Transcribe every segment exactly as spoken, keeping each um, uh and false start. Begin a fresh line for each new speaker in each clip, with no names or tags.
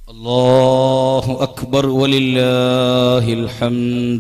الله أكبر ولله الحمد.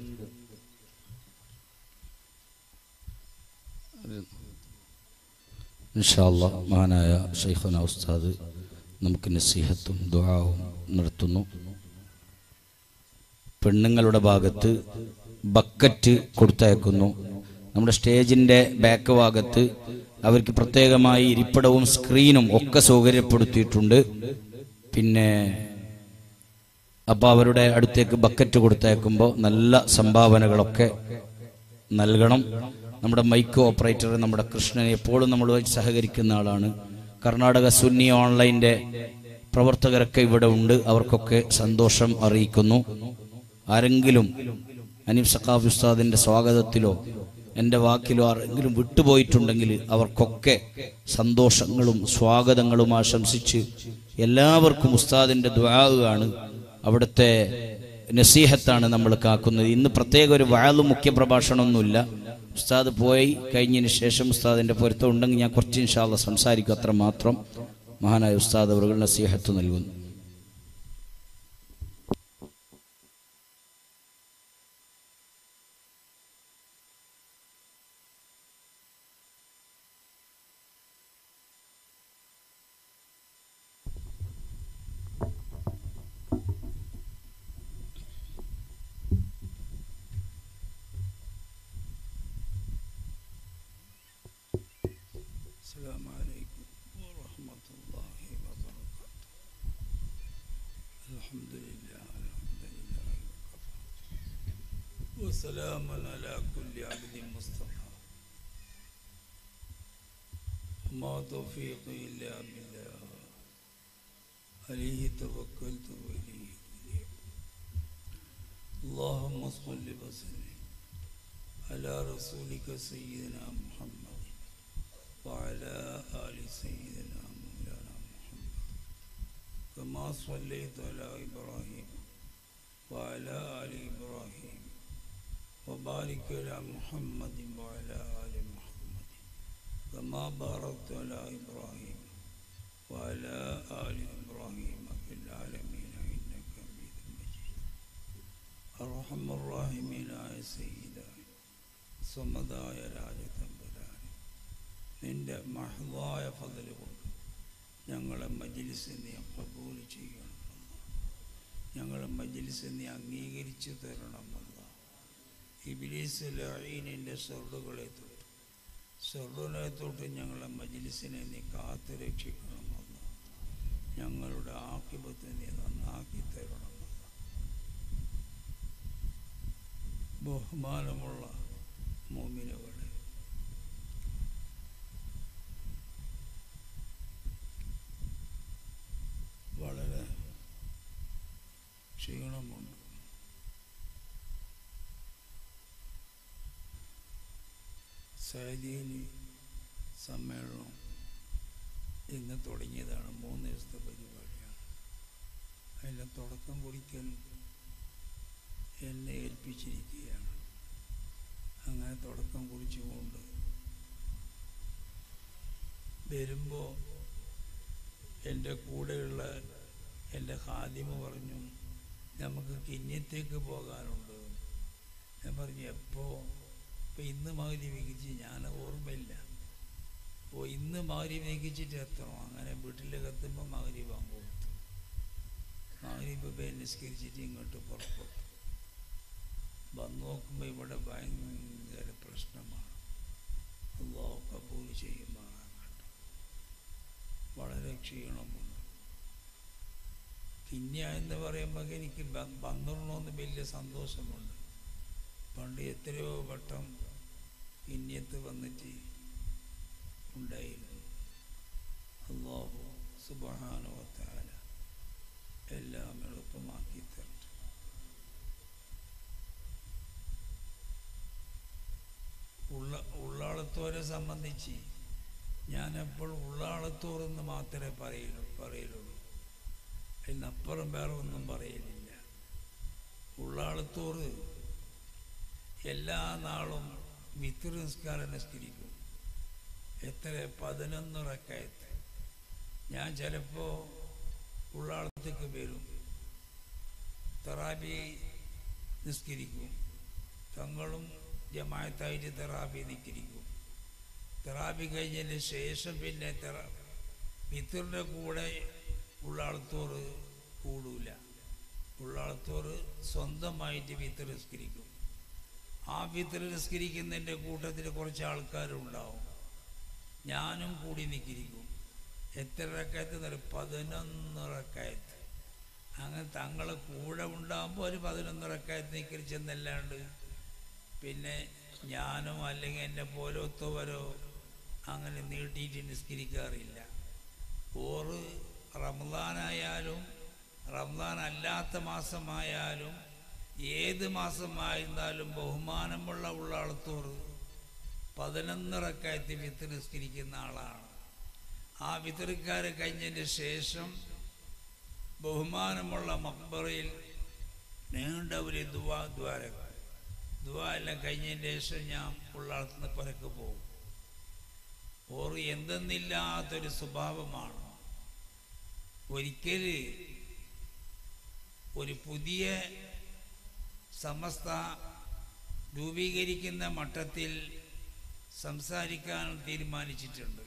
إن شاء الله മഹാനായ ശൈഖുന ഉസ്താദ് നമുക്ക് നസീഹത്തും ദുആവും നടത്തുന്നു. പെണ്ണുങ്ങളുടെ ഭാഗത്ത് ബക്കറ്റ് കൊടുത്തയക്കുന്നു. നമ്മുടെ സ്റ്റേജിൻ്റെ ബാക്ക് ഭാഗത്ത് അവർക്ക് പ്രത്യേകമായി ഇരിപ്പിടവും സ്ക്രീനും ഒക്കെ സൗകര്യപ്പെടുത്തിയിട്ടുണ്ട്. പിന്നെ അപ്പോൾ അവരുടെ അടുത്തേക്ക് ബക്കറ്റ് കൊടുത്തയക്കുമ്പോൾ നല്ല സംഭാവനകളൊക്കെ നൽകണം. നമ്മുടെ മൈക്ക് ഓപ്പറേറ്റർ നമ്മുടെ കൃഷ്ണൻ എപ്പോഴും നമ്മളുമായി സഹകരിക്കുന്ന ആളാണ്. കർണാടക സുന്നി ഓൺലൈൻ്റെ പ്രവർത്തകരൊക്കെ ഇവിടെ ഉണ്ട്. അവർക്കൊക്കെ സന്തോഷം അറിയിക്കുന്നു. ആരെങ്കിലും അനീഫ് സഖാഫി ഉസ്താദിൻ്റെ സ്വാഗതത്തിലോ എൻ്റെ വാക്കിലോ ആരെങ്കിലും വിട്ടുപോയിട്ടുണ്ടെങ്കിൽ അവർക്കൊക്കെ സന്തോഷങ്ങളും സ്വാഗതങ്ങളും ആശംസിച്ച് എല്ലാവർക്കും ഉസ്താദിൻ്റെ ദുആ ആണ്, അവിടുത്തെ നസീഹത്താണ് നമ്മൾ കാക്കുന്നത്. ഇന്ന് പ്രത്യേക ഒരു വഅലും മുഖ്യ പ്രഭാഷണമൊന്നുമില്ല. ഉസ്താദ് പോയി കഴിഞ്ഞതിന് ശേഷം ഉസ്താദിൻ്റെ പൊരുത്തം ഉണ്ടെങ്കിൽ ഞാൻ കുറച്ച് ഇൻഷാ അല്ലാഹ് സംസാരിക്കും, അത്ര മാത്രം. മഹാനായ ഉസ്താദ് അവர்கள் നസീഹത്ത് നൽകുന്നു.
السلام عليكم ورحمة الله وبركاته. الحمد لله الحمد لله وكفى وسلام على كل عبد مصطفى وما توفيقي إلا بالله عليه توكلت وإليه أنيب. اللهم صل وسلم على رسولك سيدنا محمد وعلى آل سيدنا مولانا محمد كما صليت على إبراهيم وعلى آل إبراهيم وبارك على محمد وعلى آل محمد كما باركت على إبراهيم وعلى آل إبراهيم في العالمين إنك حميد مجيد. أرحم الراحمين يا سيدنا صمداയ രാജതമ്പുരാനെ, നിന്റെ മഹ്ദായ ഫضല് കൊണ്ട് ഞങ്ങളെ മജ്ലിസ് നീ ഖബൂൽ ചെയ്യണമെന്ന്, ഞങ്ങളെ മജ്ലിസ് നീ അംഗീകരിച്ചു തരണമെന്ന്. ഇബ്ലീസ് ലഈനിൻ്റെ ഷർറുകളെ തൊട്ട് ഷർറുകളെ തൊട്ട് ഞങ്ങളെ മജ്ലിസിനെ നീ കാത്തു രക്ഷിക്കണമെന്ന്, ഞങ്ങളുടെ ആഖിബത്ത് നീ നന്നാക്കി തരണമെന്ന്. ബഹുമാനമുള്ള മുഅ്മിനുകളെ, വളരെ ക്ഷീണമുണ്ട്. സഅദിയലി സമ്മേളനം ഇന്ന് തുടങ്ങിയതാണ്. മൂന്ന് ദിവസത്തെ പരിപാടിയാണ്. അതിൻ്റെ തുടക്കം കുറിക്കൽ എന്നെ ഏൽപ്പിച്ചിരിക്കുകയാണ്. അങ്ങനെ തുടക്കം കുറിച്ചുകൊണ്ട് വരുമ്പോൾ എൻ്റെ കൂടെയുള്ള എൻ്റെ ഖാദിമ പറഞ്ഞു, നമുക്ക് കിഞ്ഞത്തേക്ക് പോകാനുണ്ട്. ഞാൻ പറഞ്ഞു, എപ്പോൾ? ഇപ്പോൾ ഇന്ന് മഗ്‌രിബ് വികിച്ച്, ഞാൻ ഓർമ്മയില്ല. അപ്പോൾ ഇന്ന് മഗ്‌രിബ് വികിച്ചിട്ട് എത്തണം. അങ്ങനെ വീട്ടിലേക്ക് എത്തുമ്പോൾ മഗ്‌രിബ് ആകുമ്പോൾ കൊടുത്തു. മഗ്‌രിബ് പോയി നിസ്കരിച്ചിട്ട് ഇങ്ങോട്ട് പുറപ്പെട്ടു. വന്ന് നോക്കുമ്പോൾ ഇവിടെ ഭയങ്കര പ്രശ്നമാണ്. അല്ലാഹു കബൂൽ ചെയ്യുമാറാകട്ടെ. വളരെ ക്ഷീണമുണ്ട്. കിന്യ എന്ന് പറയുമ്പോൾ എനിക്ക് വന്നിടണമെന്ന് വലിയ സന്തോഷമുണ്ട്. പണ്ട് എത്രയോ വട്ടം കിന്യത്ത് വന്നിട്ട് ഉണ്ടായിരുന്നു. അല്ലാഹു സുബ്ഹാനഹു വ തആല എല്ലാം എളുപ്പമാക്കി തരട്ടെ. ഉള്ള ഉള്ളാളത്തോരെ സംബന്ധിച്ച് ഞാനെപ്പോൾ ഉള്ളാളത്തോർ എന്ന് മാത്രമേ പറയൂ പറയലുള്ളൂ അതിനപ്പുറം വേറെ ഒന്നും പറയലില്ല. ഉള്ളാളത്തോർ എല്ലാ നാളും വിത്ർ നിസ്കാരം നിസ്കരിക്കും. എത്ര? പതിനൊന്ന് റക്അത്ത്. ഞാൻ ചിലപ്പോൾ ഉള്ളാള ത്തേക്ക് വരും, തറാബി നിസ്കരിക്കും. തങ്ങളും ജമാഅത്തായിട്ട് തറാബി നിസ്കരിക്കും. തറാബി കഴിഞ്ഞതിന് ശേഷം പിന്നെ തെറ വിത്തറിൻ്റെ കൂടെ ഉള്ളാളത്തോറ് കൂടൂല. ഉള്ളാളത്തോറ് സ്വന്തമായിട്ട് വിത്തർ നിസ്കരിക്കും. ആ വിത്തർ നിസ്കരിക്കുന്നതിൻ്റെ കൂട്ടത്തിൽ കുറച്ച് ആൾക്കാരുണ്ടാവും. ഞാനും കൂടി നിസ്കരിക്കും. എത്ര റക്കയത്ത് എന്നറിയും? പതിനൊന്ന് റക്കയത്ത്. അങ്ങനെ തങ്ങളെ കൂടെ ഉണ്ടാകുമ്പോൾ ഒരു പതിനൊന്ന് റക്കയത്ത് നിസ്കരിച്ചെന്നല്ലാണ്ട് പിന്നെ ഞാനോ അല്ലെങ്കിൽ എന്നെ പോലത്തവരോ അങ്ങനെ നീട്ടിയിട്ട് നിസ്കരിക്കാറില്ല. ഓറ് റമദാനായാലും റമദാൻ അല്ലാത്ത മാസമായാലും ഏത് മാസമായിരുന്നാലും ബഹുമാനമുള്ള ഉള്ളാളത്തോറ് പതിനൊന്ന് റക്കയത്ത് വിത്ത് നിസ്കരിക്കുന്ന ആളാണ്. ആ വിത്തറുകാർ കഴിഞ്ഞതിന് ശേഷം ബഹുമാനമുള്ള മക്ബറയിൽ നീണ്ട ഒരു ദുവാ ദ്വാര ദുവാ എല്ലാം കഴിഞ്ഞതിന് ശേഷം ഞാൻ ഉള്ളാളത്തുനിന്ന് പുറക്ക് പോകും. ഓർ എന്തെന്നില്ലാത്തൊരു സ്വഭാവമാണ്. ഒരിക്കൽ ഒരു പുതിയ സമസ്ത രൂപീകരിക്കുന്ന മട്ടത്തിൽ സംസാരിക്കാൻ തീരുമാനിച്ചിട്ടുണ്ട്.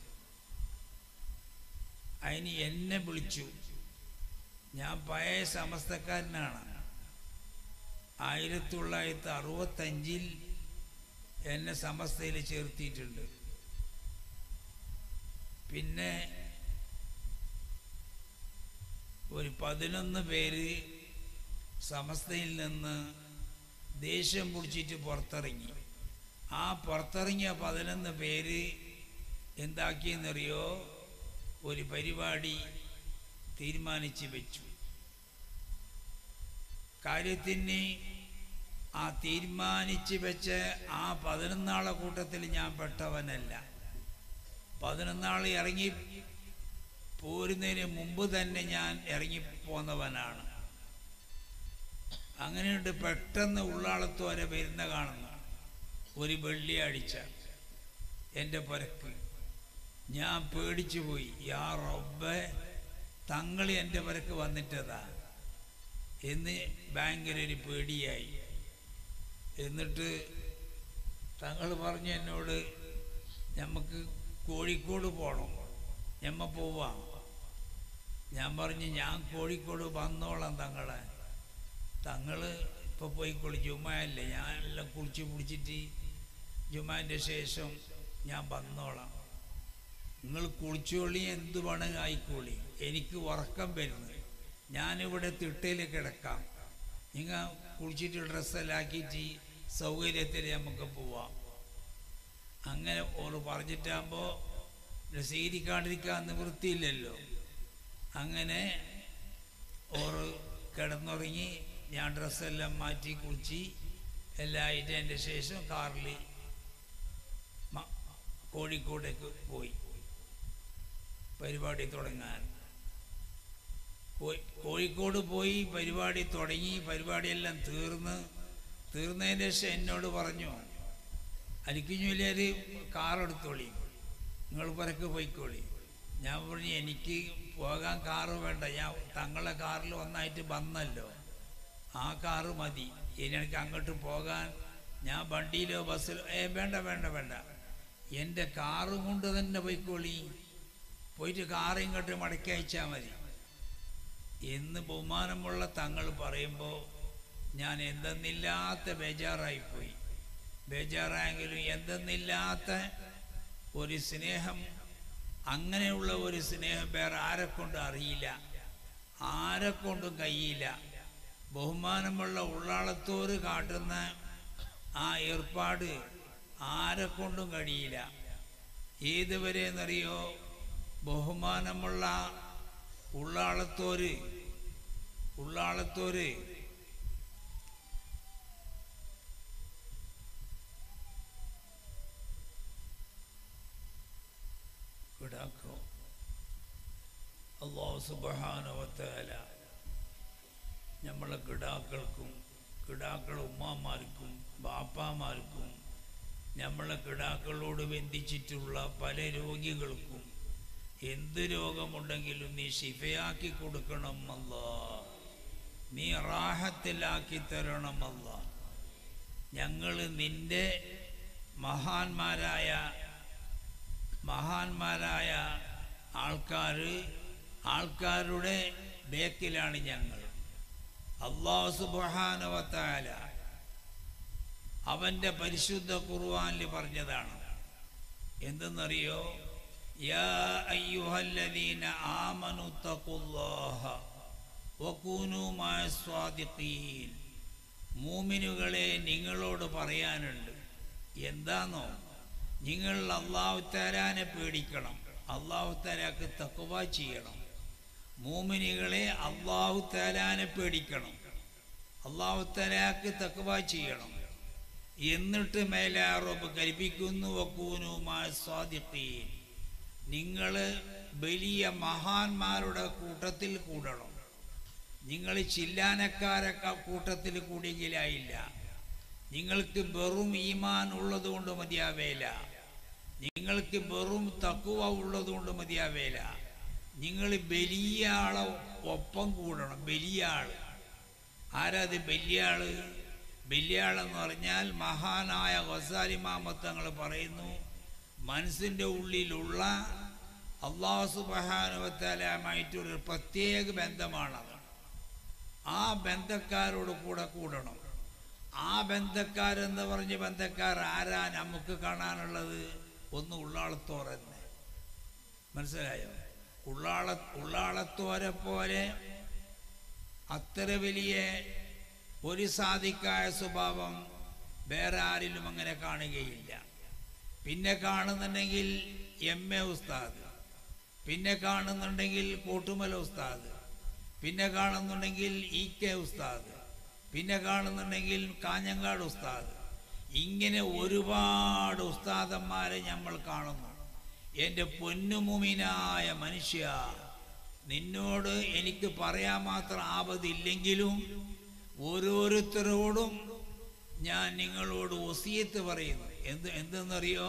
അതിന് എന്നെ വിളിച്ചു. ഞാൻ പഴയ സമസ്തക്കാരനാണ്. ആയിരത്തി തൊള്ളായിരത്തി അറുപത്തഞ്ചിൽ എന്നെ സമസ്തയിൽ ചേർത്തിയിട്ടുണ്ട്. പിന്നെ ഒരു പതിനൊന്ന് പേര് സമസ്തയിൽ നിന്ന് ദേഷ്യം പിടിച്ചിട്ട് പുറത്തിറങ്ങി. ആ പുറത്തിറങ്ങിയ പതിനൊന്ന് പേര് എന്താക്കിയെന്നറിയോ? ഒരു പരിപാടി തീരുമാനിച്ച് വെച്ചു. കാര്യത്തിന് ആ തീരുമാനിച്ച് വെച്ച ആ പതിനൊന്നാളെ കൂട്ടത്തിൽ ഞാൻ പെട്ടവനല്ല. പതിനൊന്നാൾ ഇറങ്ങി പോരുന്നതിന് മുമ്പ് തന്നെ ഞാൻ ഇറങ്ങിപ്പോന്നവനാണ്. അങ്ങനെയുണ്ട്. പെട്ടെന്ന് ഉള്ളാളത്തോരെ വരുന്ന കാണുന്നു. ഒരു വെള്ളിയാഴ്ച എൻ്റെ പുരക്ക് ഞാൻ പേടിച്ചു പോയി. യാ റബ്ബേ, തങ്ങൾ എൻ്റെ പുരക്ക് വന്നിട്ടതാ എന്ന് ഭയങ്കര ഒരു പേടിയായി. എന്നിട്ട് തങ്ങൾ പറഞ്ഞു എന്നോട്, നമുക്ക് കോഴിക്കോട് പോകണം, ഞമ്മ പോവാം. ഞാൻ പറഞ്ഞു ഞാൻ കോഴിക്കോട് വന്നോളാം തങ്ങളെ. തങ്ങൾ ഇപ്പോൾ പോയിക്കോളി, ജുമായല്ലേ, ഞാൻ എല്ലാം കുളിച്ച് പിടിച്ചിട്ട് ജുമാൻ്റെ ശേഷം ഞാൻ വന്നോളാം. നിങ്ങൾ കുളിച്ചോളി, എന്ത് വേണമെങ്കിൽ ആയിക്കോളി, എനിക്ക് ഉറക്കം വരുന്നത്, ഞാനിവിടെ തിട്ടയിൽ കിടക്കാം. നിങ്ങൾ കുളിച്ചിട്ട് ഡ്രസ്സെല്ലാം ആക്കിയിട്ട് സൗകര്യത്തിൽ നമുക്ക് പോവാം. അങ്ങനെ ഓർ പറഞ്ഞിട്ടാകുമ്പോൾ സ്വീകരിക്കാണ്ടിരിക്കാൻ നിവൃത്തിയില്ലല്ലോ. അങ്ങനെ ഓർ കിടന്നുറങ്ങി. ഞാൻ ഡ്രസ്സെല്ലാം മാറ്റി കുളിച്ച് എല്ലാം ആയിട്ട് എൻ്റെ ശേഷം കാറിൽ കോഴിക്കോടേക്ക് പോയി പരിപാടി തുടങ്ങാൻ. കോഴിക്കോട് പോയി പരിപാടി തുടങ്ങി. പരിപാടിയെല്ലാം തീർന്ന് തീർന്നതിന് ശേഷം എന്നോട് പറഞ്ഞു, അരിക്കുഞ്ഞൊരു കാറെടുത്തോളി, നിങ്ങൾ പുറക്ക് പോയിക്കോളി. ഞാൻ പറഞ്ഞു എനിക്ക് പോകാൻ കാറ് വേണ്ട, ഞാൻ തങ്ങളെ കാറിൽ ഒന്നായിട്ട് വന്നല്ലോ, ആ കാറ് മതി. ഇനി എനിക്ക് അങ്ങോട്ട് പോകാൻ ഞാൻ വണ്ടിയിലോ ബസ്സിലോ ഏ വേണ്ട വേണ്ട വേണ്ട എൻ്റെ കാറും കൊണ്ട് തന്നെ പോയിക്കോളി, പോയിട്ട് കാറ് ഇങ്ങോട്ട് മടക്കി അയച്ചാൽ മതി എന്ന് ബഹുമാനമുള്ള തങ്ങൾ പറയുമ്പോൾ ഞാൻ എന്തെന്നില്ലാത്ത ബേജാറായിപ്പോയി. ബേജാറായെങ്കിലും എന്തെന്നില്ലാത്ത ഒരു സ്നേഹം, അങ്ങനെയുള്ള ഒരു സ്നേഹം വേറെ ആരെക്കൊണ്ട് അറിയില്ല, ആരെക്കൊണ്ടും കഴിയില്ല. ബഹുമാനമുള്ള ഉള്ളാളത്തോര് കാട്ടുന്ന ആ ഏർപ്പാട് ആരെക്കൊണ്ടും കഴിയില്ല. ഏതുവരെ എന്നറിയോ? ബഹുമാനമുള്ള ഉള്ളാളത്തോര് ഉള്ളാളത്തോര് കിടാക്കോ അല്ലാഹു സുബ്ഹാനഹു വ തആല നമ്മളെ കിടാക്കൾക്കും കിടാക്കളെ ഉമ്മാമാർക്കും ബാപ്പാമാർക്കും നമ്മളെ കിടാക്കളോട് ബന്ധിച്ചിട്ടുള്ള പല രോഗികൾക്കും എന്ത് രോഗമുണ്ടെങ്കിലും നീ ശിഫയാക്കി കൊടുക്കണം അല്ലാ, നീ റാഹത്തിലാക്കി തരണം അല്ലാ. ഞങ്ങൾ നിന്റെ മഹാന്മാരായ മഹാന്മാരായ ആൾക്കാർ ആൾക്കാരുടെ ബേക്കിലാണ് ഞങ്ങൾ. അല്ലാഹു സുബ്ഹാനഹു വ തആല അവൻ്റെ പരിശുദ്ധ ഖുർആനിൽ പറഞ്ഞതാണ് എന്തെന്നറിയോ? യാ അയ്യുഹല്ലദീന ആമനു തഖുല്ലാഹ വകൂനൂ മഅസ്വാദിഖീൻ. മൂമിനുകളെ നിങ്ങളോട് പറയാനുണ്ട്. എന്താണോ? നിങ്ങൾ അല്ലാഹു തആലാനെ പേടിക്കണം, അല്ലാഹു തആലാക്ക് തഖ്വ ചെയ്യണം. മൂമിനുകളെ അല്ലാഹു തആലാനെ പേടിക്കണം, അല്ലാഹു തആലാക്ക് തഖ്വ ചെയ്യണം. എന്നിട്ട് മേലാറോബ് കൽപ്പിക്കുന്നു വകൂനൂ മഅസ്വാദിഖീൻ. നിങ്ങൾ വലിയ മഹാന്മാരുടെ കൂട്ടത്തിൽ കൂടണം. നിങ്ങൾ ചില്ലാനക്കാരൊക്കെ കൂട്ടത്തിൽ കൂടിയെങ്കിലായില്ല. നിങ്ങൾക്ക് വെറും ഈമാൻ ഉള്ളത് കൊണ്ട് മതിയാവേല, നിങ്ങൾക്ക് വെറും തഖ്വ ഉള്ളത് കൊണ്ട് മതിയാവേല. നിങ്ങൾ വലിയ ആളെ ഒപ്പം കൂടണം. വലിയ ആള് ആരാത്? വലിയ ആള് വലിയ ആളെന്ന് പറഞ്ഞാൽ മഹാനായ ഗസാലി ഇമാം തങ്ങൾ പറയുന്നു, മനസ്സിൻ്റെ ഉള്ളിലുള്ള അല്ലാഹു സുബ്ഹാനഹു വ തആലയുമായിട്ടൊരു പ്രത്യേക ബന്ധമാണത്. ആ ബന്ധക്കാരോട് കൂടെ കൂടണം. ആ ബന്ധക്കാരെന്ന് പറഞ്ഞ ബന്ധക്കാർ ആരാ നമുക്ക് കാണാനുള്ളത്? ഒന്ന് ഉള്ളാളത്തോർ തന്നെ. മനസ്സിലായോ? ഉള്ളാള ഉള്ളാളത്തോരെ പോലെ അത്ര വലിയ ഒരു സാദിക്കായ സ്വഭാവം വേറെ ആരിലും അങ്ങനെ കാണുകയില്ല. പിന്നെ കാണുന്നുണ്ടെങ്കിൽ എം എ ഉസ്താദ്, പിന്നെ കാണുന്നുണ്ടെങ്കിൽ കോട്ടുമല ഉസ്താദ്, പിന്നെ കാണുന്നുണ്ടെങ്കിൽ ഇ കെ ഉസ്താദ്, പിന്നെ കാണുന്നുണ്ടെങ്കിൽ കാഞ്ഞങ്ങാട് ഉസ്താദ്. ഇങ്ങനെ ഒരുപാട് ഉസ്താദന്മാരെ നമ്മൾ കാണുന്നു. എൻ്റെ പൊന്നുമുമിനായ മനുഷ്യ, നിന്നോട് എനിക്ക് പറയാൻ മാത്രം ആപതില്ലെങ്കിലും ഓരോരുത്തരോടും ഞാൻ നിങ്ങളോട് വസിയത്ത് പറയുന്നു. എന്ത് എന്തെന്നറിയോ?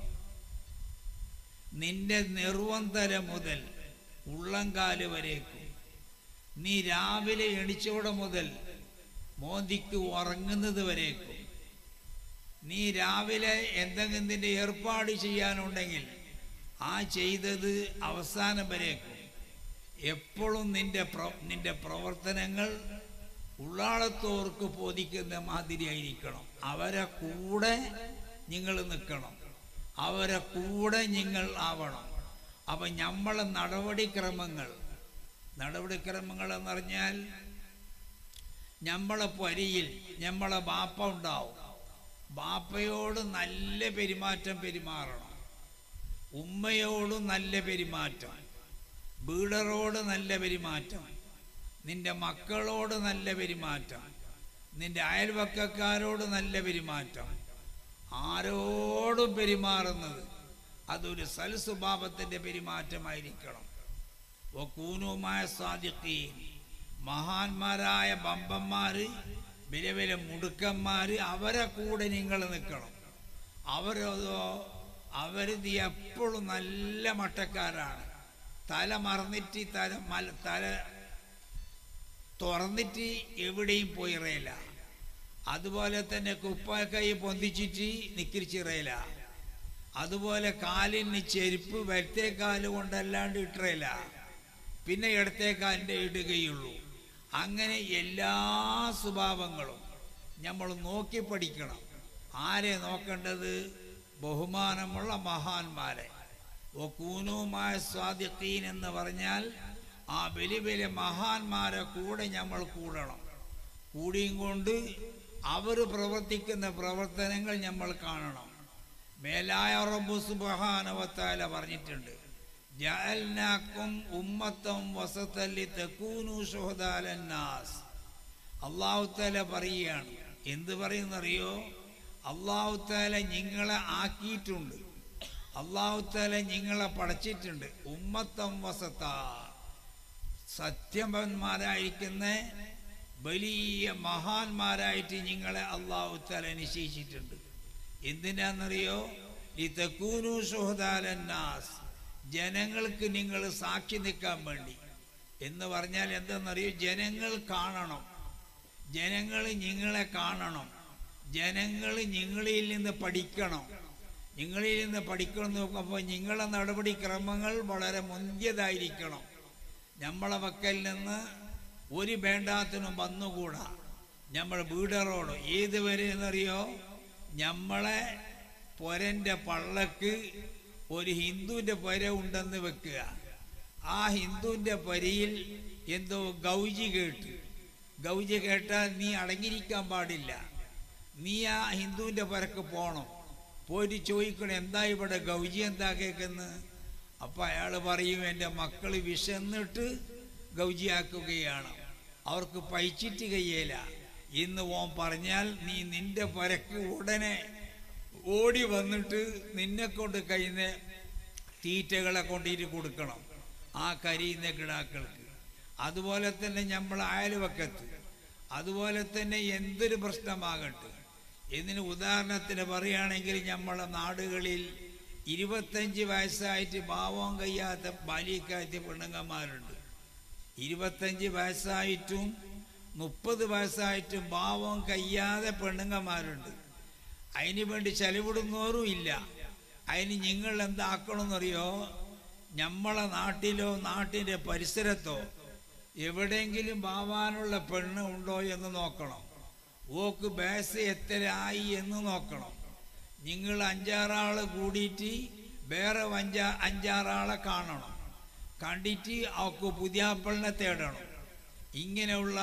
നിന്റെ നെറുവന്തര മുതൽ ഉള്ളംകാല് വരേക്കും, നീ രാവിലെ എണിച്ചോടെ മുതൽ മോദിക്ക് ഉറങ്ങുന്നത് വരേക്കും, നീ രാവിലെ എന്തെങ്കിലും നിന്റെ ഏർപ്പാട് ചെയ്യാനുണ്ടെങ്കിൽ ആ ചെയ്തത് അവസാനം വരേക്കും എപ്പോഴും നിന്റെ പ്ര നിന്റെ പ്രവർത്തനങ്ങൾ ഉള്ളാളത്തോർക്ക് ബോധിക്കുന്ന മാതിരിയായിരിക്കണം. അവരെ കൂടെ നിങ്ങൾ നിൽക്കണം, അവരെ കൂടെ നിങ്ങൾ ആവണം. അപ്പം നമ്മളെ നടപടിക്രമങ്ങൾ നടപടിക്രമങ്ങൾ എന്ന് പറഞ്ഞാൽ നമ്മളെ പരിയിൽ നമ്മളെ ബാപ്പ ഉണ്ടാവും. ബാപ്പയോട് നല്ല പെരുമാറ്റം പെരുമാറണം, ഉമ്മയോട് നല്ല പെരുമാറ്റം, വീടറോട് നല്ല പെരുമാറ്റം, നിന്റെ മക്കളോട് നല്ല പെരുമാറ്റം, നിന്റെ അയൽവക്കക്കാരോട് നല്ല പെരുമാറ്റം. ആരോടും പെരുമാറുന്നത് അതൊരു സൽസ്വഭാവത്തിൻ്റെ പെരുമാറ്റമായിരിക്കണം. വകൂനുമായ സാദിഖീൻ. മഹാന്മാരായ ബമ്പന്മാര്, വില വില മുടുക്കന്മാര്, അവരെ കൂടെ നിങ്ങൾ നിൽക്കണം. അവരതോ അവരിത് എപ്പോഴും നല്ല മട്ടക്കാരാണ്. തല മറന്നിട്ട് തല മല തല തുറന്നിട്ട് എവിടെയും പോയിറയില്ല. അതുപോലെ തന്നെ കുപ്പാക്കൈ പൊന്തിച്ചിട്ട് നിക്കിരിച്ചിറയില്ല. അതുപോലെ കാലിന് ചെരുപ്പ് വലത്തെ കാല് കൊണ്ടല്ലാണ്ട് ഇട്ടറയില്ല, പിന്നെ ഇടത്തെ കാലിൻ്റെ ഇടുകയുള്ളൂ. അങ്ങനെ എല്ലാ സ്വഭാവങ്ങളും നമ്മൾ നോക്കി പഠിക്കണം. ആരെ നോക്കേണ്ടത്? ബഹുമാനമുള്ള മഹാന്മാരെ. വകൂനുമായ സ്വാദിഖീൻ എന്ന് പറഞ്ഞാൽ ആ വലിയ വലിയ മഹാന്മാരെ കൂടെ നമ്മൾ കൂടണം. കൂടിയും കൊണ്ട് അവർ പ്രവർത്തിക്കുന്ന പ്രവർത്തനങ്ങൾ നമ്മൾ കാണണം. മേലായ റബ്ബ് സുബ്ഹാനഹു വ തആല പറഞ്ഞിട്ടുണ്ട്, ജഅൽനാകും ഉമ്മത്തൻ വസതൻ ലിതകൂനു ശുഹദാഅലന്നാസ്. അല്ലാഹു തആല പറയുകയാണ്. എന്ത് പറയുന്നറിയോ? അല്ലാഹു തആല നിങ്ങളെ ആക്കിയിട്ടുണ്ട്, അല്ലാഹു തആല നിങ്ങളെ പടച്ചിട്ടുണ്ട്. ഉമ്മത്തൻ വസത, സത്യവന്മാരായിരിക്കുന്ന വലിയ മഹാന്മാരായിട്ട് നിങ്ങളെ അല്ലാഹു തആല നിശ്ചയിച്ചിട്ടുണ്ട്. എന്തിനാണെന്നറിയോ? ലിതകൂനു ശുഹദാഅലന്നാസ്. ജനങ്ങൾക്ക് നിങ്ങൾ സാക്ഷി നിൽക്കാൻ വേണ്ടി. എന്ന് പറഞ്ഞാൽ എന്തെന്നറിയോ? ജനങ്ങൾ കാണണം, ജനങ്ങൾ നിങ്ങളെ കാണണം, ജനങ്ങൾ നിങ്ങളിൽ നിന്ന് പഠിക്കണം. നിങ്ങളിൽ നിന്ന് പഠിക്കണം എന്ന് നോക്കുമ്പോൾ നിങ്ങളെ നടപടിക്രമങ്ങൾ വളരെ മുന്തിയതായിരിക്കണം. നമ്മളെ വക്കൽ നിന്ന് ഒരു വേണ്ടാത്തിനും വന്നുകൂടാ. നമ്മൾ വീടറോട് ഏതുവരെ എന്നറിയോ? നമ്മളെ പൊരൻ്റെ പള്ളക്ക് ഒരു ഹിന്ദുവിൻ്റെ പൊര ഉണ്ടെന്ന് വെക്കുക. ആ ഹിന്ദുവിൻ്റെ പൊരയിൽ എന്തോ ഗൗജി കേട്ടു. ഗൗജി കേട്ടാൽ നീ അടങ്ങിയിരിക്കാൻ പാടില്ല. നീ ആ ഹിന്ദുവിൻ്റെ പൊരക്ക് പോകണം. പോയിട്ട് ചോദിക്കണം, എന്താ ഇവിടെ ഗൗജി എന്താ കേൾക്കുന്നത്? അപ്പം അയാൾ പറയും, എൻ്റെ മക്കൾ വിശന്നിട്ട് ഗൗജിയാക്കുകയാണ്, അവർക്ക് പൈച്ചിട്ട് കഴിയേല എന്ന് ഓൻ പറഞ്ഞാൽ നീ നിന്റെ പൊരക്ക് ഉടനെ ഓടി വന്നിട്ട് നിന്നെ കൊണ്ട് കഴിയുന്ന തീറ്റകളെ കൊണ്ടിട്ട് കൊടുക്കണം ആ കരിയുന്ന കിടാക്കൾക്ക്. അതുപോലെ തന്നെ നമ്മൾ അയൽവക്കത്ത്, അതുപോലെ തന്നെ എന്തൊരു പ്രശ്നമാകട്ടെ. ഇതിന് ഉദാഹരണത്തിന് പറയുകയാണെങ്കിൽ നമ്മളെ നാടുകളിൽ ഇരുപത്തഞ്ച് വയസ്സായിട്ട് ഭാവം കഴിയാത്ത ബാലിക്കാത്ത പെണ്ണുങ്ങന്മാരുണ്ട്. ഇരുപത്തഞ്ച് വയസ്സായിട്ടും മുപ്പത് വയസ്സായിട്ടും ഭാവം കഴിയാതെ പെണ്ണുങ്ങന്മാരുണ്ട്. അതിന് വേണ്ടി ചെലവിടുന്നവരും ഇല്ല. അതിന് നിങ്ങൾ എന്താക്കണമെന്നറിയോ? നമ്മളെ നാട്ടിലോ നാട്ടിൻ്റെ പരിസരത്തോ എവിടെയെങ്കിലും ഭാവാനുള്ള പെണ്ണ് ഉണ്ടോ എന്ന് നോക്കണം. ഓക്ക് ബേസ് എത്ര ആയി എന്ന് നോക്കണം. നിങ്ങൾ അഞ്ചാറാൾ കൂടിയിട്ട് വേറെ അഞ്ചാ അഞ്ചാറാളെ കാണണം. കണ്ടിട്ട് അവക്ക് പുതിയാപ്പളിനെ തേടണം. ഇങ്ങനെയുള്ള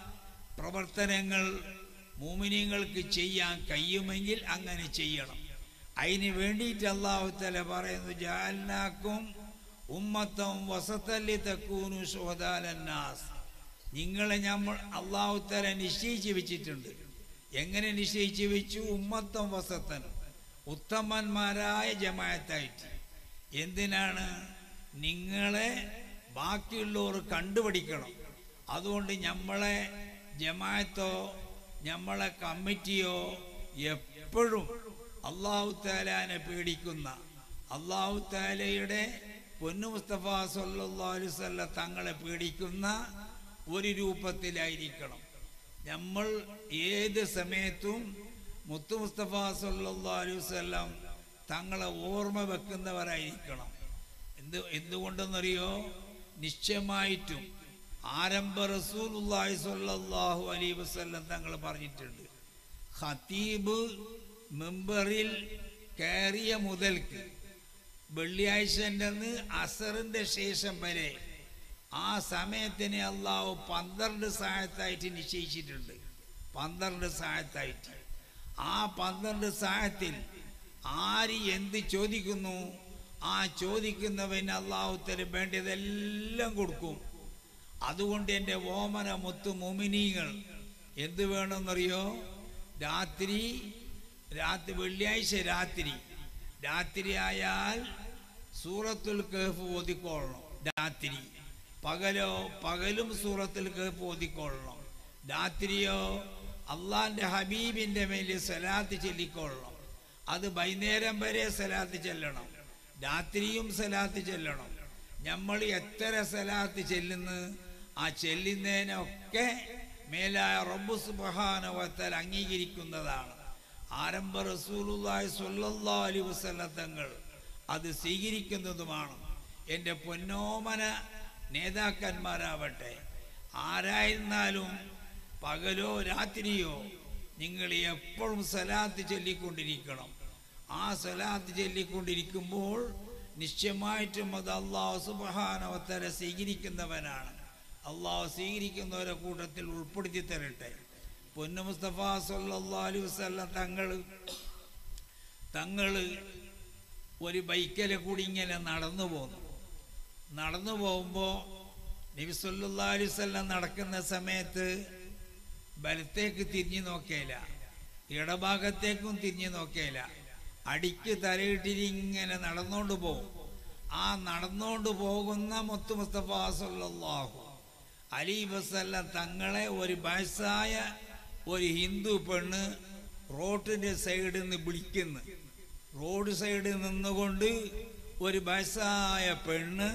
പ്രവർത്തനങ്ങൾ മുഅ്മിനീങ്ങൾക്ക് ചെയ്യാൻ കഴിയുമെങ്കിൽ അങ്ങനെ ചെയ്യണം. അതിന് വേണ്ടിയിട്ട് അല്ലാഹു തആല പറയുന്നു, ജഅൽനാക്കും ഉമ്മത്തൻ വസതൻ ലിതകൂനു ശുഹദാഅലന്നാസ്. നിങ്ങളെ നമ്മൾ അല്ലാഹു തആല നിശ്ചയിച്ച് വെച്ചിട്ടുണ്ട്. എങ്ങനെ നിശ്ചയിച്ച് വെച്ചു? ഉമ്മത്തൻ വസതൻ, ഉത്തമന്മാരായ ജമാഅത്തായിട്ട്. എന്തിനാണ്? നിങ്ങളെ ബാക്കിയുള്ളവർ കണ്ടുപിടിക്കണം. അതുകൊണ്ട് നമ്മളെ ജമാഅത്തോ നമ്മളെ കമ്മിറ്റിയോ എപ്പോഴും അല്ലാഹു തആലാനെ പേടിക്കുന്ന, അല്ലാഹു തആലയുടെ പൊന്നു മുസ്തഫ സല്ലല്ലാഹു അലൈഹി വസല്ലം തങ്ങളെ പേടിക്കുന്ന ഒരു രൂപത്തിലായിരിക്കണം. നമ്മൾ ഏത് സമയത്തും മുത്തു മുസ്തഫ സല്ലല്ലാഹു അലൈഹി വസല്ലം തങ്ങളെ ഓർമ്മ വെക്കുന്നവരായിരിക്കണം. എന്ത് എന്തുകൊണ്ടെന്നറിയോ? നിശ്ചയമായിട്ടും ആരംഭ റസൂലുള്ളാഹി സ്വല്ലല്ലാഹു അലൈഹി വസല്ലം തങ്ങൾ പറഞ്ഞിട്ടുണ്ട്, ഖതീബ് മെമ്പറിൽ കയറിയ മുതൽക്ക് വെള്ളിയാഴ്ചൻ്റെ അന്ന് അസറിൻ്റെ ശേഷം വരെ ആ സമയത്തിന് അള്ളാഹു പന്ത്രണ്ട് സായത്തായിട്ട് നിശ്ചയിച്ചിട്ടുണ്ട്. പന്ത്രണ്ട് സായത്തായിട്ട്. ആ പന്ത്രണ്ട് സായത്തിൽ ആര് എന്ത് ചോദിക്കുന്നു ആ ചോദിക്കുന്നവന് അള്ളാഹു തആല വേണ്ടതെല്ലാം കൊടുക്കും. അതുകൊണ്ട് എൻ്റെ ഓമന മുത്തു മുഅ്മിനീങ്ങൾ എന്ത് വേണമെന്നറിയോ? രാത്രി രാത്രി വെള്ളിയാഴ്ച രാത്രി രാത്രി ആയാൽ സൂറത്തുൽ കഹ്ഫ് ഓതിക്കൊള്ളണം. രാത്രി പകലോ പകലും സൂറത്തുൽ കഹ്ഫ് ഓതിക്കൊള്ളണം. രാത്രിയോ അള്ളാഹിൻ്റെ ഹബീബിൻ്റെ മേൽ സലാത്ത് ചൊല്ലിക്കൊള്ളണം. അത് വൈകുന്നേരം വരെ സലാത്ത് ചെല്ലണം. രാത്രിയും സലാത്ത് ചെല്ലണം. നമ്മൾ എത്ര സലാത്ത് ചെല്ലുന്നു ആ ചെല്ലുന്നതിനൊക്കെ മേലായ റബ്ബ് സുബ്ഹാനഹു വ തആല അംഗീകരിക്കുന്നതാണ്. ആരംഭ റസൂലുള്ളാഹി സ്വല്ലല്ലാഹു അലൈഹി വസല്ലം തങ്ങൾ അത് സ്വീകരിക്കുന്നതുമാണ്. എൻ്റെ പൊന്നോമന നേതാക്കന്മാരാവട്ടെ, ആരായിരുന്നാലും പകലോ രാത്രിയോ നിങ്ങൾ എപ്പോഴും സലാത്ത് ചൊല്ലിക്കൊണ്ടിരിക്കണം. ആ സലാത്ത് ചൊല്ലിക്കൊണ്ടിരിക്കുമ്പോൾ നിശ്ചയമായിട്ടും അത് അല്ലാഹു സുബ്ഹാനഹു വ തആല സ്വീകരിക്കുന്നവനാണ്. അള്ളാഹു സ്വീകരിക്കുന്നവരെ കൂട്ടത്തിൽ ഉൾപ്പെടുത്തി തരട്ടെ. പൊന്നു മുസ്തഫ സല്ലല്ലാഹു അലൈഹി വസല്ലം തങ്ങൾ തങ്ങൾ ഒരു ബൈക്കിലെ കൂടി ഇങ്ങനെ നടന്നു പോന്നു. നടന്നു പോകുമ്പോൾ നബി സല്ലല്ലാഹു അലൈഹി വസല്ലം നടക്കുന്ന സമയത്ത് വലത്തേക്ക് തിരിഞ്ഞു നോക്കിയില്ല, ഇടഭാഗത്തേക്കും തിരിഞ്ഞു നോക്കിയില്ല. അടിക്ക് തലയിട്ടിരിങ്ങനെ നടന്നുകൊണ്ട് പോകും. ആ നടന്നുകൊണ്ട് പോകുന്ന മുത്തു മുസ്തഫ സല്ലല്ലാഹു അലൈഹി വസല്ലം തങ്ങളെ ഒരു വയസ്സായ ഒരു ഹിന്ദു പെണ്ണ് റോഡിൻ്റെ സൈഡിൽ നിന്ന് വിളിക്കുന്നു. റോഡ് സൈഡിൽ നിന്നുകൊണ്ട് ഒരു വയസ്സായ പെണ്ണ്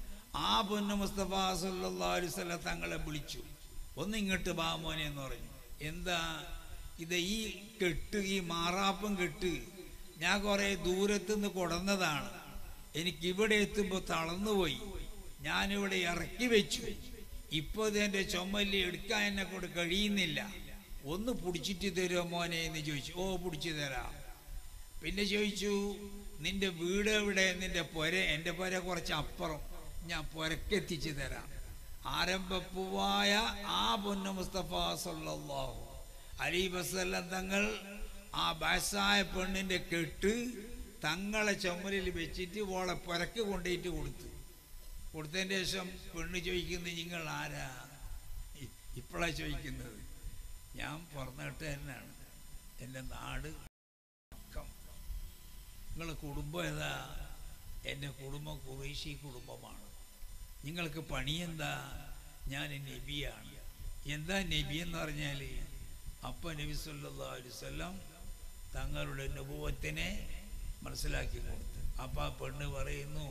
ആ പൊന്നു മുസ്തഫ സല്ലല്ലാഹു അലൈഹി വസല്ലം തങ്ങളെ വിളിച്ചു. ഒന്ന് ഇങ്ങോട്ട് വാ മോനെ എന്ന് പറഞ്ഞു. എന്താ ഇത്? ഈ കെട്ട്, ഈ മാറാപ്പും കെട്ട് ഞാൻ കുറേ ദൂരത്തുനിന്ന് കൊടന്നതാണ്. എനിക്കിവിടെ എത്തുമ്പോൾ തളർന്നുപോയി. ഞാനിവിടെ ഇറക്കി വെച്ചു. ഇപ്പോൾ ഇതെൻ്റെ ചുമല് എടുക്കാൻ എന്നെ കൊണ്ട് കഴിയുന്നില്ല. ഒന്ന് പിടിച്ചിട്ട് തരുമോ മോനെ എന്ന് ചോദിച്ചു. ഓ, പിടിച്ചു തരാം. പിന്നെ ചോദിച്ചു, നിന്റെ വീട് എവിടെ? നിന്റെ പുര? എൻ്റെ പുര കുറച്ച് അപ്പുറം, ഞാൻ പുരക്കെത്തിച്ചു തരാം. ആരംഭപ്പൂവായ ആ പൊന്നു മുസ്തഫ സല്ലല്ലാഹു അലൈഹി വസല്ലം തങ്ങൾ ആ വയസ്സായ പെണ്ണിൻ്റെ കെട്ട് തങ്ങളെ ചുമലിൽ വെച്ചിട്ട് ഓളെ പുരക്ക് കൊണ്ടുപോയിട്ട് കൊടുത്തു. കൊടുത്തതിൻ്റെ ശേഷം പെണ്ണ് ചോദിക്കുന്നത്, നിങ്ങൾ ആരാ? ഇപ്പോഴാണ് ചോദിക്കുന്നത്. ഞാൻ പുറന്നിട്ട് തന്നെയാണ്, എൻ്റെ നാട് മക്കം. നിങ്ങളെ കുടുംബം ഏതാ? എൻ്റെ കുടുംബം ഖുറൈശി കുടുംബമാണ്. നിങ്ങൾക്ക് പണിയെന്താ? ഞാൻ നബിയാണ്. എന്താ നബി എന്ന് പറഞ്ഞാൽ? അപ്പം നബി സല്ലല്ലാഹു അലൈഹി വസല്ലം തങ്ങളുടെ നബുവത്തിനെ മനസ്സിലാക്കി കൊടുത്തു. അപ്പം ആ പെണ്ണ് പറയുന്നു,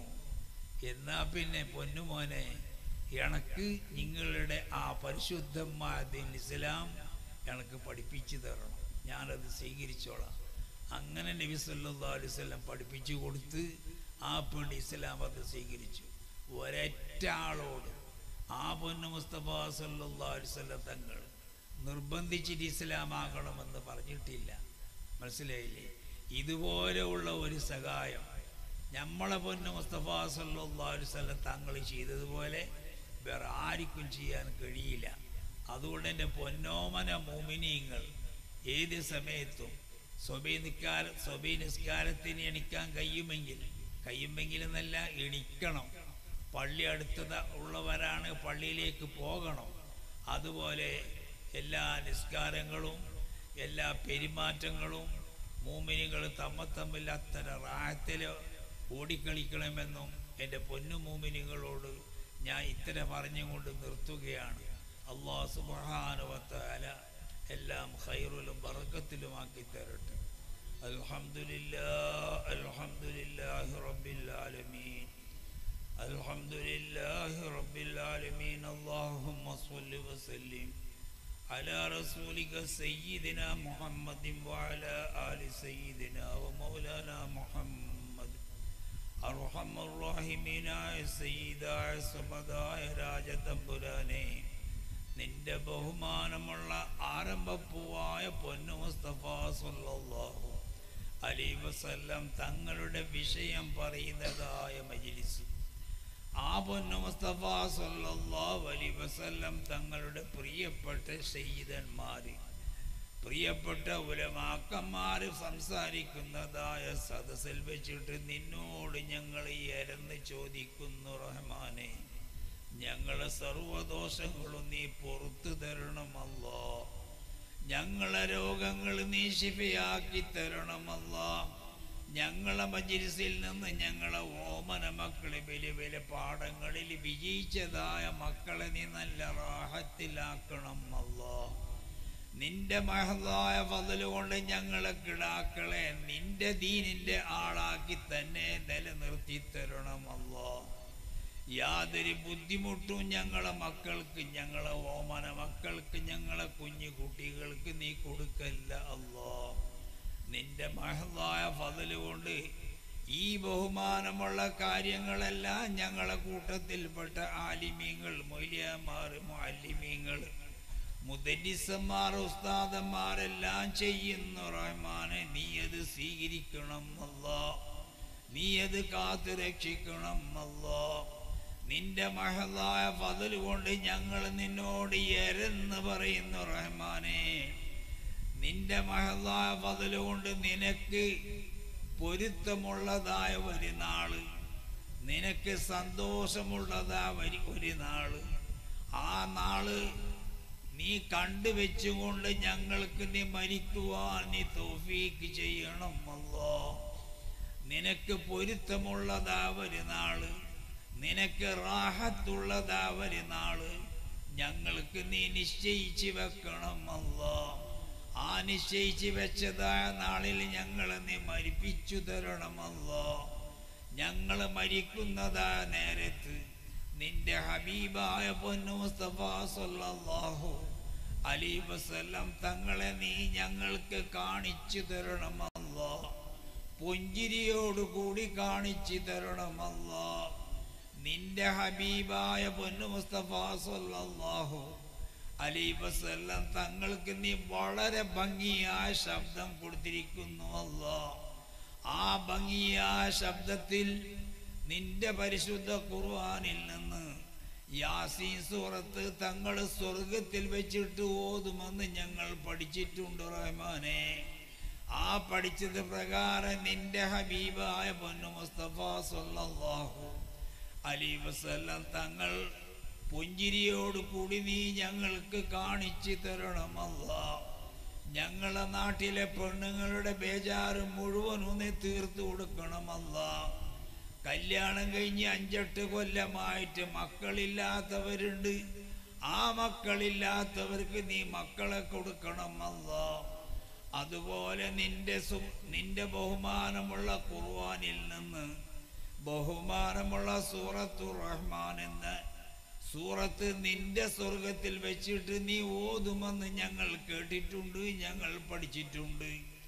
എന്നാ പിന്നെ പൊന്നുമോനെ, എനക്ക് നിങ്ങളുടെ ആ പരിശുദ്ധമായ ദീൻ ഇസ്ലാം എനിക്ക് പഠിപ്പിച്ചു തരണം, ഞാനത് സ്വീകരിച്ചോളാം. അങ്ങനെ നബി സല്ലല്ലാഹു അലൈഹി വസല്ലം പഠിപ്പിച്ചു കൊടുത്ത് ആ പെണ്ണ് ഇസ്ലാം അത് സ്വീകരിച്ചു. ഒരൊറ്റ ആളോട് ആ പൊന്നു മുസ്തഫ സല്ലല്ലാഹു അലൈഹി വസല്ലം തങ്ങൾ നിർബന്ധിച്ചിട്ട് ഇസ്ലാമാകണമെന്ന് പറഞ്ഞിട്ടില്ല. മനസ്സിലായില്ലേ? ഇതുപോലെയുള്ള ഒരു സഹായം നമ്മളെ പൊന്നു മുസ്തഫ സല്ലല്ലാഹു അലൈഹി വസല്ലം തങ്ങൾ ചെയ്തതുപോലെ വേറെ ആർക്കും ചെയ്യാൻ കഴിയില്ല. അതുകൊണ്ട് എൻ്റെ പൊന്നോമന മുഅ്മിനീങ്ങൾ ഏത് സമയത്തും സ്വബൈ നിസ്കാര സ്വബൈ നിസ്കാരത്തിന് എണിക്കാൻ കഴിയുമെങ്കിൽ കഴിയുമെങ്കിൽ എന്നല്ല, എണിക്കണം. പള്ളി അടുത്തത് ഉള്ളവരാണ്, പള്ളിയിലേക്ക് പോകണം. അതുപോലെ എല്ലാ നിസ്കാരങ്ങളും എല്ലാ പെരുമാറ്റങ്ങളും മൂമിനികൾ തമ്മ തമ്മിൽ അത്തര റാഹത്തിൽ ഓടിക്കളിക്കണമെന്നും എൻ്റെ പൊന്നു മൂമിനികളോട് ഞാൻ ഇത്തര പറഞ്ഞുകൊണ്ട് നിർത്തുകയാണ്. അല്ലാഹു സുബ്ഹാനഹു വ തആല എല്ലാം ഖൈറിലും ബറക്കത്തിലുമാക്കി തരട്ടെ. അൽഹംദുലില്ലാഹ് അൽഹംദുലില്ലാഹി റബ്ബിൽ ആലമീൻ അൽഹംദുലില്ലാഹി റബ്ബിൽ ആലമീൻ. അല്ലാഹുമ്മ സ്വല്ലി വസല്ലിം അലാ റസൂലിക സയ്യിദിനാ മുഹമ്മദിൻ വഅലാ ആലി സയ്യിദിനാ വമൗലാനാ മുഹമ്മദ്. അർഹമർ റഹീമീനായ സയ്യിദായ സമദായ രാജതമ്പുരാനെ, നിന്റെ ബഹുമാനമുള്ള ആരംഭപ്പൂവായ പൊന്നു മുസ്തഫ സല്ലല്ലാഹു അലൈഹി വസല്ലം തങ്ങളുടെ വിഷയം പറയുന്നതായ മജ്ലിസ്, ആ പൊന്നു മുസ്തഫ സല്ലല്ലാഹു അലൈഹി വസല്ലം തങ്ങളുടെ പ്രിയപ്പെട്ട സയ്യിദന്മാര്, പ്രിയപ്പെട്ട ഉലമാക്കന്മാർ സംസാരിക്കുന്നതായ സദസ്സിൽ വെച്ചിട്ട് നിന്നോട് ഞങ്ങൾ എരന്ന് ചോദിക്കുന്നു റഹ്മാനെ, ഞങ്ങളെ സർവദോഷങ്ങളും നീ പുറത്തു തരണമല്ലോ, ഞങ്ങളെ രോഗങ്ങൾ നീ ശിഫയാക്കി തരണമല്ലോ, ഞങ്ങളെ മജ്ലിസിൽ നിന്ന് ഞങ്ങളെ ഓമന മക്കളെ വലിയ വലിയ പാഠങ്ങളിൽ വിജയിച്ചതായ മക്കളെ നീ നല്ല റാഹത്തിലാക്കണം അല്ലോ. നിന്റെ മഹദായ ഫضل കൊണ്ട് ഞങ്ങളെ കിടാക്കളെ നിന്റെ ദീനിന്റെ ആളാക്കി തന്നെ നിലനിർത്തി തരണം അല്ലോ. യാതൊരു ബുദ്ധിമുട്ടും ഞങ്ങളെ മക്കൾക്ക്, ഞങ്ങളെ ഓമന മക്കൾക്ക്, ഞങ്ങളെ കുഞ്ഞു കുട്ടികൾക്ക് നീ കൊടുക്കല്ല അല്ലോ. നിന്റെ മഹദായ ഫضل കൊണ്ട് ഈ ബഹുമാനമുള്ള കാര്യങ്ങളെല്ലാം ഞങ്ങളെ കൂട്ടത്തിൽപ്പെട്ട ആലിമീങ്ങൾ, മൗലിയമാർ, മുഅല്ലിമീങ്ങൾ, മുദരിസന്മാർ, ഉസ്താദന്മാരെല്ലാം ചെയ്യുന്നു റഹ്മാനെ. നീ അത് സ്വീകരിക്കണം അല്ലാ, നീ അത് കാത്തു രക്ഷിക്കണം അല്ലാ. നിന്റെ മഹദായ ഫضل കൊണ്ട് ഞങ്ങൾ നിന്നോട് എരന്ന് പറയുന്നു റഹ്മാനെ. നിന്റെ മഹദായ ഫضل കൊണ്ട് നിനക്ക് പൊരുത്തമുള്ളതായ ഒരു നാള്, നിനക്ക് സന്തോഷമുള്ളതായ ഒരു നാള്, ആ നാള് നീ കണ്ടുവെച്ചുകൊണ്ട് ഞങ്ങൾക്ക് നീ മരിക്കുവാൻ നീ തൗഫീക്ക് ചെയ്യണം അല്ലാ. നിനക്ക് പൊരുത്തമുള്ളതാ ഒരു നാള്, നിനക്ക് റാഹത്തുള്ളതാ ഒരു നാള് ഞങ്ങൾക്ക് നീ നിശ്ചയിച്ച് വെക്കണം അല്ലാ. ആ നിശ്ചയിച്ച് വെച്ചതായ നാളിൽ ഞങ്ങളെ നീ മരിപ്പിച്ചു തരണം അല്ലാ. ഞങ്ങൾ മരിക്കുന്നതാ നേരത്ത് നിന്റെ ഹബീബായ പൊന്നു മുസ്തഫ സല്ലല്ലാഹു അലൈഹി വസല്ലം തങ്ങളെ നീ ഞങ്ങൾക്ക് കാണിച്ചു തരണമല്ലാ. പുഞ്ചിരിയോടുകൂടി കാണിച്ചു തരണമല്ലാ. നിന്റെ ഹബീബായ പൊന്നു മുസ്തഫ സല്ലല്ലാഹു അലൈഹി വസല്ലം തങ്ങൾക്ക് നീ വളരെ ഭംഗിയായ ശബ്ദം കൊടുത്തിരിക്കുന്നു അല്ലാ. ആ ഭംഗിയായ ശബ്ദത്തിൽ നിന്റെ പരിശുദ്ധ ഖുർആനിൽ നിന്ന് യാസീൻ സൂറത്ത് തങ്ങൾ സ്വർഗത്തിൽ വെച്ചിട്ട് ഓതുമെന്ന് ഞങ്ങൾ പഠിച്ചിട്ടുണ്ട് റഹ്മാനെ. ആ പഠിച്ചത് പ്രകാരം നിന്റെ ഹബീബായ പൊന്നു മുസ്തഫ സല്ലല്ലാഹു അലൈഹി വസല്ലം തങ്ങൾ പുഞ്ചിരിയോട് കൂടി നീ ഞങ്ങൾക്ക് കാണിച്ചു തരണമല്ലാ. ഞങ്ങളെ നാട്ടിലെ പെണ്ണുങ്ങളുടെ ബേജാറ് മുഴുവനും നീ തീർത്തു കൊടുക്കണമല്ലാ. കല്യാണം കഴിഞ്ഞ് അഞ്ചെട്ട് കൊല്ലമായിട്ട് മക്കളില്ലാത്തവരുണ്ട്. ആ മക്കളില്ലാത്തവർക്ക് നീ മക്കളെ കൊടുക്കണമല്ലാ. അതുപോലെ നിന്റെ സു നിന്റെ ബഹുമാനമുള്ള ഖുർആനിൽ നിന്ന് ബഹുമാനമുള്ള സൂറത്തുർ റഹ്മാൻ എന്ന സൂറത്ത് നിന്റെ സ്വർഗത്തിൽ വെച്ചിട്ട് നീ ഓതുമെന്ന് ഞങ്ങൾ കേട്ടിട്ടുണ്ട്, ഞങ്ങൾ പഠിച്ചിട്ടുണ്ട്.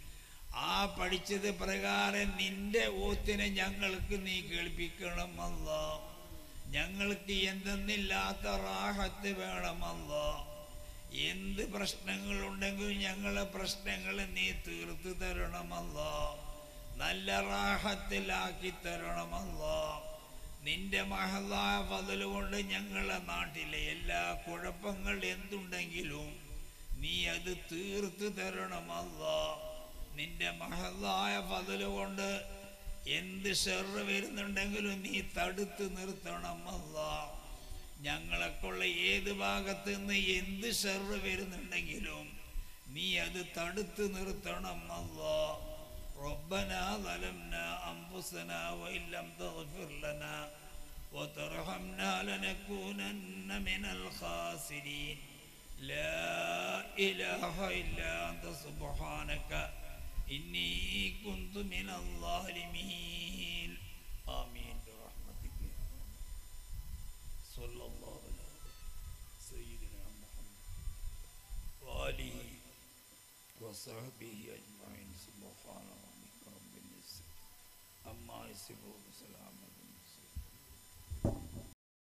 ആ പഠിച്ചത് പ്രകാരം നിന്റെ ഓത്തിനെ ഞങ്ങൾക്ക് നീ കേൾപ്പിക്കണം അല്ലാ. ഞങ്ങൾക്ക് എന്തെന്നില്ലാത്ത റാഹത്ത് വേണമല്ലാ. എന്ത് പ്രശ്നങ്ങളുണ്ടെങ്കിലും ഞങ്ങളെ പ്രശ്നങ്ങൾ നീ തീർത്തു തരണമല്ലാ. നല്ല റാഹത്തിലാക്കി തരണമല്ലാ. നിന്റെ മഹദായ ഫضല് കൊണ്ട് ഞങ്ങളെ നാട്ടിലെ എല്ലാ കുഴപ്പങ്ങൾ എന്തുണ്ടെങ്കിലും നീ അത് തീർത്തു തരണമല്ലാ. നിന്റെ മഹദായ ഫضല് കൊണ്ട് എന്ത് ഷർറ് വരുന്നുണ്ടെങ്കിലും നീ തടുത്ത് നിർത്തണമല്ലാ. ഞങ്ങളെക്കൊള്ള ഏത് ഭാഗത്ത് നിന്ന് എന്ത് ഷർറ് വരുന്നുണ്ടെങ്കിലും നീ അത് തടുത്ത് നിർത്തണമല്ലാ. ربنا ظلمنا أنفسنا وإن لم تغفر لنا وترحمنا لنكونن من الخاسرين لا إله إلا أنت سبحانك إني كنت من الظالمين آمين برحمتك صلى الله على سيدنا محمد وآله وصحبه أجمعين سبحان ربك رب العزة عما يصفون وسلام